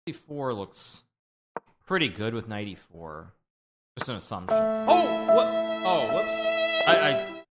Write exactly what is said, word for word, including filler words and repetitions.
sixty-four looks pretty good with ninety-four. Just an assumption. Oh, what?